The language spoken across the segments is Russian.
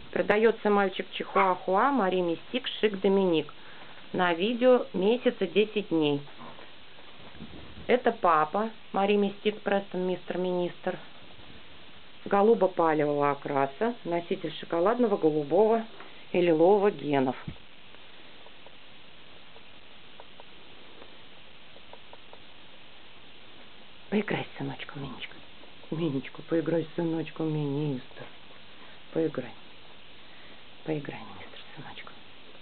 Продается мальчик чихуахуа Мари Мистик Шик Доминик. На видео месяца 10 дней. Это папа Мари Мистик Престон Мистер Министр. Голубо-палевого окраса. Носитель шоколадного, голубого и лилового генов. Поиграй с сыночком, Минечка. Минечка, поиграй с сыночком, министр. Поиграй. Поиграй, министр, с сыночком.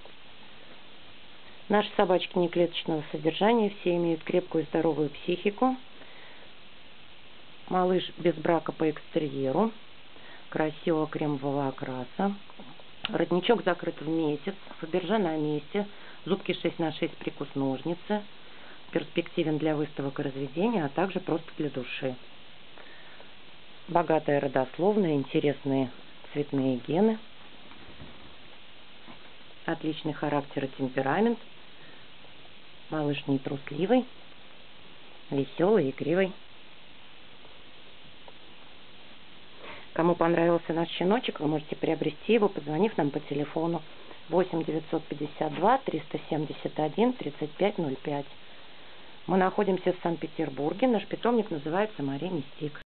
Наши собачки неклеточного содержания, все имеют крепкую и здоровую психику. Малыш без брака по экстерьеру. Красивого кремового окраса. Воротничок закрыт в месяц. Фаберже на месте. Зубки 6х6, прикус ножницы. Перспективен для выставок и разведения, а также просто для души. Богатая родословная, интересные цветные гены. Отличный характер и темперамент. Малыш не трусливый, веселый, игривый. Кому понравился наш щеночек, вы можете приобрести его, позвонив нам по телефону 8 952 371 3505. Мы находимся в Санкт-Петербурге. Наш питомник называется Мари Мистик.